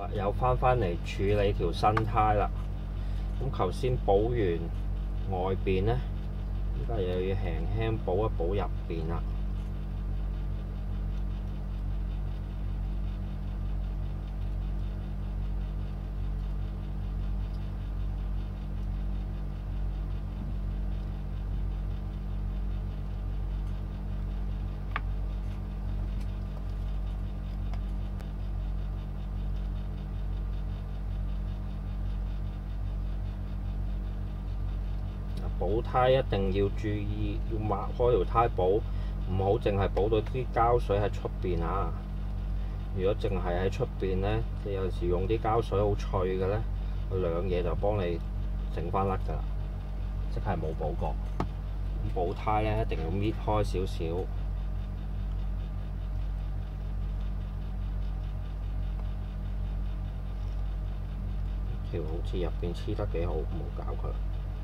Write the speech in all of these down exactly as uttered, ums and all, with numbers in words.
啦，又翻返嚟處理條新胎啦。咁頭先補完外邊咧，依家又要輕輕補一補入邊啦。補胎一定要注意，要抹開條胎補，唔好淨係補到啲膠水喺出邊啊！如果淨係喺出邊咧，你有時用啲膠水好脆嘅咧，佢兩嘢就幫你整翻甩㗎啦，即係冇補過。咁補胎咧一定要搣開少少。條好似入邊黐得幾好，唔好搞佢。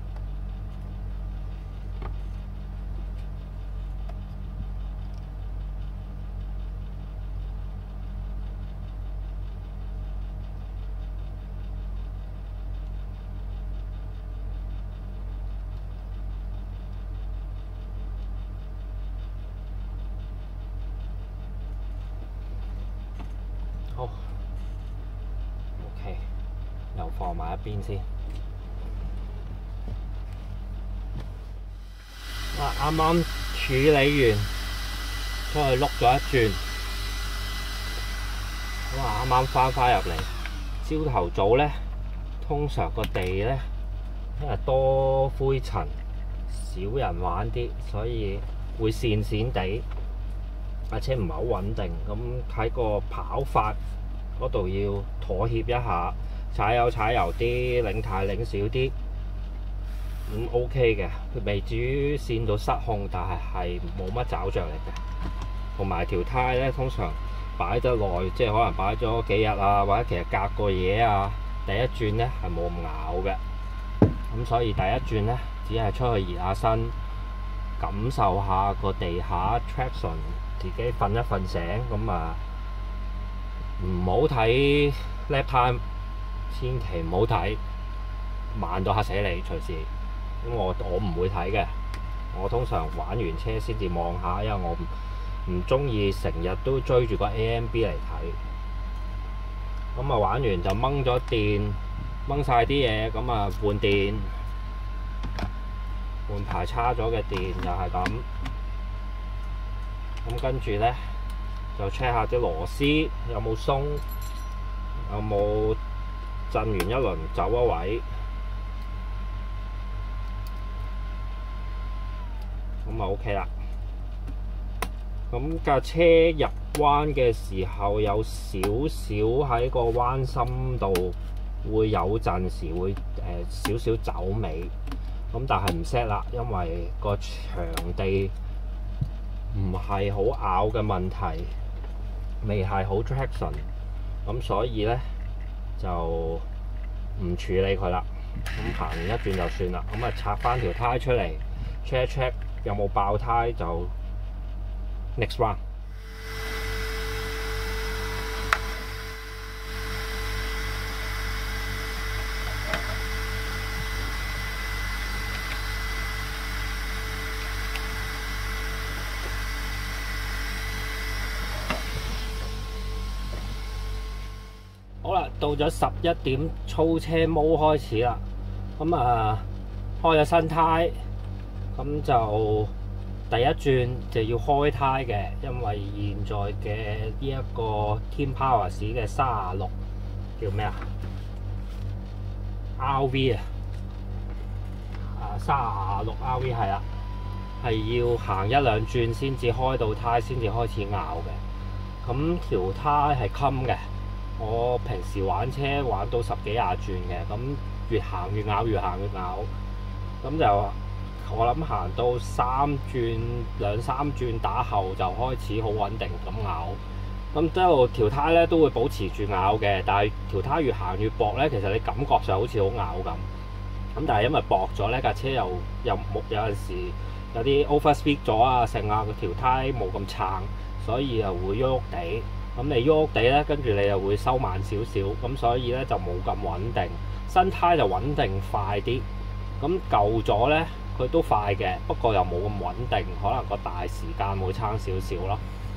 好 ，OK， 又放埋一邊先。啊，啱啱處理完，出去碌咗一轉，咁啊啱啱翻返入嚟。朝頭早咧，通常個地咧，因為多灰塵，少人玩啲，所以會跣跣地。架車唔係好穩定，咁喺個跑法嗰度要妥協一下，踩油踩油啲，擰軚擰少啲，咁 OK 嘅，佢未至於跣到失控，但係係冇乜找着力嘅。同埋條胎咧，通常擺得耐，即係可能擺咗幾日啊，或者其實隔個嘢啊，第一轉咧係冇咁咬嘅。咁所以第一轉咧，只係出去熱下身，感受下個地下 traction。自己瞓一瞓醒，咁啊唔好睇 lap time， 千祈唔好睇，慢到嚇死你隨時。咁我我唔會睇嘅，我通常玩完車先至望下，因為我唔唔中意成日都追住個 A M B 嚟睇。咁啊玩完就掹咗電，掹晒啲嘢，咁啊換電，換排叉咗嘅電就係咁。咁跟住咧就 check 下啲螺絲有冇鬆，有冇震完一輪走一位，咁啊 OK 啦。咁架車入彎嘅時候有少少喺個彎心度會有陣時會誒少少走尾，咁但係唔 set 啦，因為個場地唔係好拗嘅問題，未係好 traction， 咁所以咧就唔處理佢啦。咁行完一轉就算啦。咁啊拆翻條胎出嚟 check 一 check 有冇爆胎就 next round。好啦，到咗十一點操車模開始啦。咁啊，開咗新胎，咁就第一轉就要開胎嘅，因為現在嘅呢一個 Team Powers 嘅三十六叫咩啊 ？R V 啊，啊三十六 R V 係啦，係要行一兩轉先至開到胎，先至開始拗嘅。咁條胎係襟嘅。我平時玩車玩到十幾廿轉嘅，咁越行越拗，越行越拗，咁就我諗行到三轉兩三轉打後就開始好穩定咁拗，咁之後條胎咧都會保持住拗嘅，但係條胎越行越薄咧，其實你感覺上好似好拗咁，咁但係因為薄咗咧，架車又又冇有陣時有啲 overspeed 咗啊，成啊個條胎冇咁撐，所以又會喐喐地。 咁你喐地咧，跟住你又會收慢少少，咁所以咧就冇咁穩定。新胎就穩定快啲，咁舊咗咧佢都快嘅，不過又冇咁穩定，可能個大時間會差少少咯。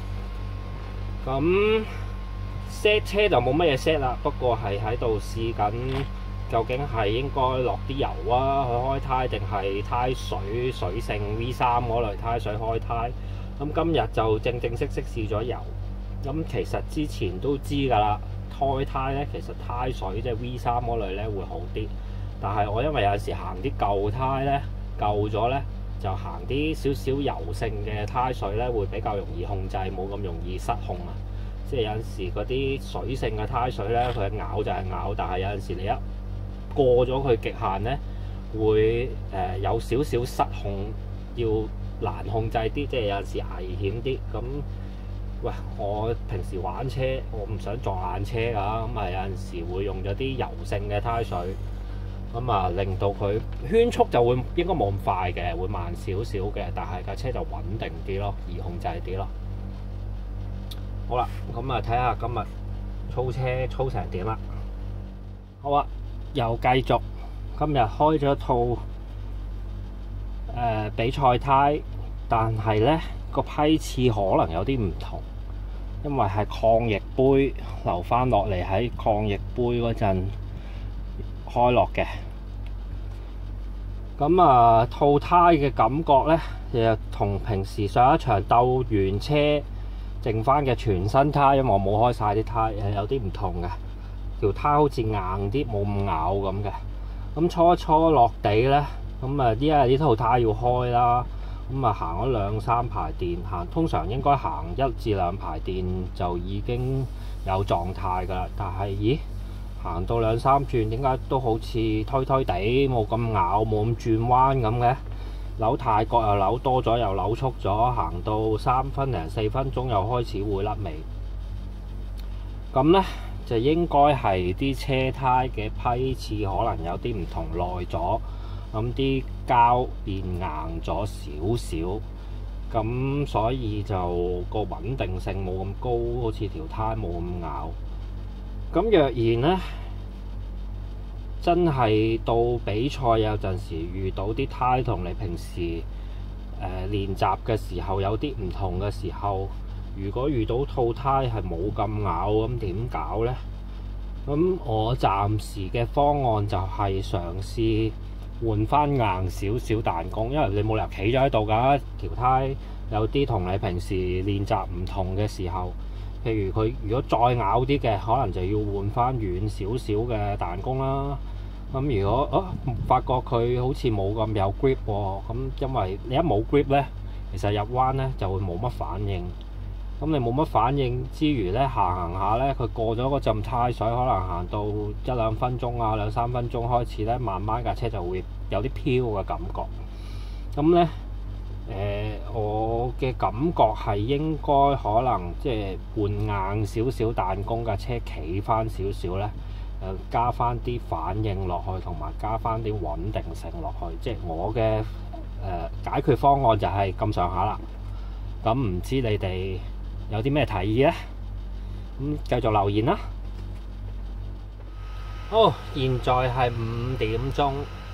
咁 set 車就冇乜嘢 set 啦，不過係喺度試緊，究竟係應該落啲油啊去開胎，定係胎水水性 V 三嗰類胎水開胎。咁今日就正正式式試咗油。咁其實之前都知㗎啦，開胎咧其實胎水即係 V 三嗰類咧會好啲，但係我因為有陣時行啲舊胎咧，舊咗咧就行啲少少油性嘅胎水咧會比較容易控制，冇咁容易失控啊！即係有陣時嗰啲水性嘅胎水咧，佢咬就係咬，但係有陣時你一過咗佢極限咧，會誒、呃、有少少失控，要難控制啲，即係有陣時危險啲咁。喂，我平時玩車，我唔想撞爛車㗎，咁啊有陣時會用咗啲油性嘅胎水，咁啊令到佢圈速就會應該冇咁快嘅，會慢少少嘅，但係架車就穩定啲咯，易控制啲咯。好啦，咁啊睇下今日操車操成點啦。好啊，又繼續，今日開咗套誒、呃、比賽胎，但係呢個批次可能有啲唔同。因為係抗疫杯留翻落嚟喺抗疫杯嗰陣開落嘅，咁啊套胎嘅感覺呢，又同平時上一場鬥完車剩翻嘅全新胎，因為我冇開晒啲胎，係有啲唔同嘅。條胎好似硬啲，冇咁咬咁嘅。咁初初落地呢，咁啊因為呢套胎要開啦。咁啊行咗兩三排電，行通常應該行一至兩排電就已經有狀態㗎啦。但係咦，行到兩三轉，點解都好似推推地，冇咁咬，冇咁轉彎咁嘅？扭軚角又扭多咗，又扭速咗，行到三分零四分鐘又開始會甩尾。咁呢，就應該係啲車胎嘅批次可能有啲唔同，耐咗。咁啲膠變硬咗少少，咁所以就個穩定性冇咁高，好似條胎冇咁咬。咁若然呢，真係到比賽有陣時遇到啲胎同你平時誒、呃、練習嘅時候有啲唔同嘅時候，如果遇到套胎係冇咁咬，咁點搞呢？咁我暫時嘅方案就係嘗試換翻硬少少彈弓，因為你冇理由企咗喺度㗎。條胎有啲同你平時練習唔同嘅時候，譬如佢如果再咬啲嘅，可能就要換翻軟少少嘅彈弓啦。咁如果啊發覺佢好似冇咁有 grip 喎，咁因為你一冇 grip 呢，其實入彎呢就會冇乜反應。咁你冇乜反應之餘呢，行行下呢，佢過咗嗰陣胎水，可能行到一兩分鐘啊，兩三分鐘開始呢，慢慢架車就會有啲飄嘅感覺。咁呢，誒、呃，我嘅感覺係應該可能即係換硬少少彈弓，架車企翻少少呢，誒，加翻啲反應落去，同埋加翻啲穩定性落去。即係我嘅誒、呃、解決方案就係咁上下啦。咁唔知你哋有啲咩提議呢？咁繼續留言啦。好，現在係五點鐘。誒、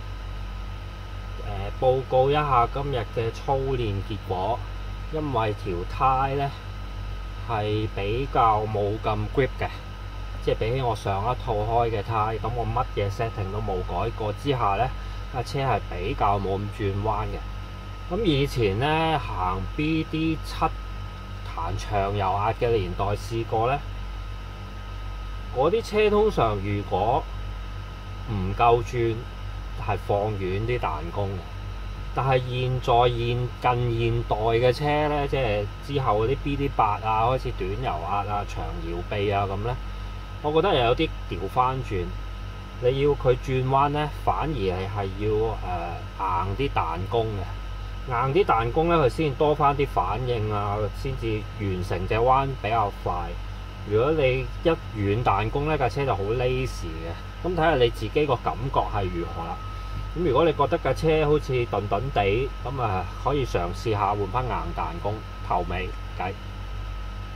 呃，報告一下今日嘅操練結果。因為條胎呢係比較冇咁 grip 嘅，即係比起我上一套開嘅胎，咁我乜嘢 setting 都冇改過之下呢，架車係比較冇咁轉彎嘅。咁以前呢，行 B D 七彈長油壓嘅年代試過呢，嗰啲車通常如果唔夠轉，係放遠啲彈弓嘅。但係現在現近現代嘅車呢，即係之後嗰啲 B D 八啊，開始短油壓啊、長搖臂啊咁呢，我覺得又有啲調翻轉。你要佢轉彎呢，反而係係要誒、呃、硬啲彈弓嘅。硬啲彈弓咧，佢先多翻啲反應啊，先至完成隻彎比較快。如果你一軟彈弓咧，架車就好 lazy 嘅。咁睇下你自己個感覺係如何啦。咁如果你覺得架車好似頓頓地，咁啊可以嘗試下換翻硬彈弓頭尾計。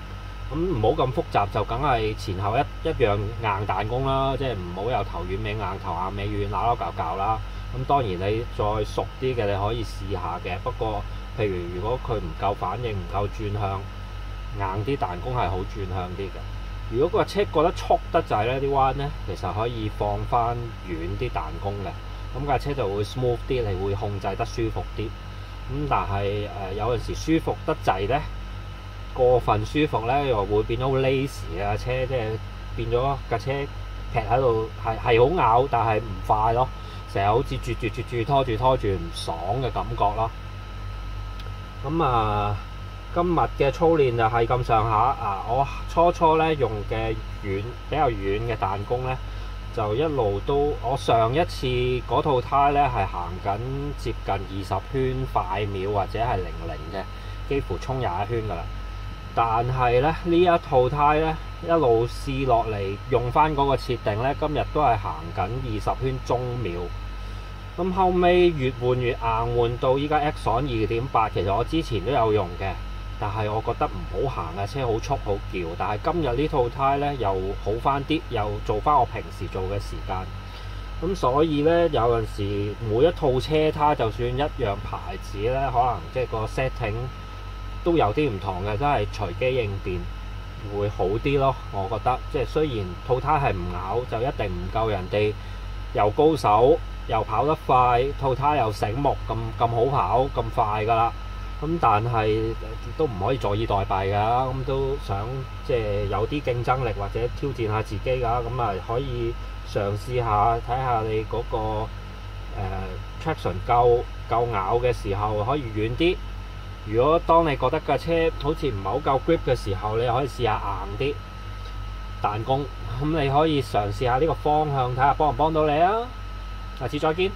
咁唔好咁複雜，就梗係前後一一樣硬彈弓啦，即係唔好有頭軟尾硬，頭硬尾軟，扭扭搞搞啦。咁當然你再熟啲嘅，你可以試下嘅。不過譬如如果佢唔夠反應，唔夠轉向，硬啲彈弓係好轉向啲嘅。如果個車覺得速得滯呢啲彎呢，其實可以放翻軟啲彈弓嘅，咁架車就會 smooth 啲，你會控制得舒服啲。咁但係誒、呃、有陣時舒服得滯呢，過分舒服呢又會變咗好 lazy 啊車，即係變咗架車劈喺度係係好咬，但係唔快咯，成日好似住住住住拖住拖住唔爽嘅感覺咯。咁啊〜今日嘅操練就係咁上下啊！我初初咧用嘅軟比較軟嘅彈弓咧，就一路都我上一次嗰套胎咧係行緊接近二十圈快秒或者係零零嘅，幾乎衝廿一圈㗎啦。但係咧呢一套胎咧一路試落嚟用翻嗰個設定咧，今日都係行緊二十圈中秒。咁後尾越換越硬，換到依家 Exxon 二點八，其實我之前都有用嘅。但係我覺得唔好行嘅車好速好叫，但係今日呢套胎呢又好翻啲，又做翻我平時做嘅時間。咁所以呢，有陣時每一套車胎就算一樣牌子呢，可能即係個 setting 都有啲唔同嘅，真係隨機應變會好啲咯。我覺得即係雖然套胎係唔咬，就一定唔夠人哋又高手又跑得快，套胎又醒目咁咁好跑咁快㗎啦。咁但係都唔可以坐以待斃㗎，咁都想即係有啲競爭力或者挑戰下自己㗎，咁啊可以嘗試下睇下你嗰、那個、呃、traction 夠夠咬嘅時候可以遠啲。如果當你覺得架車好似唔係好夠 grip 嘅時候，你可以試下硬啲彈弓。咁你可以嘗試下呢個方向，睇下幫唔幫到你啊！下次再見。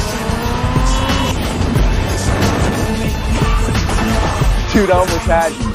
Two double tag.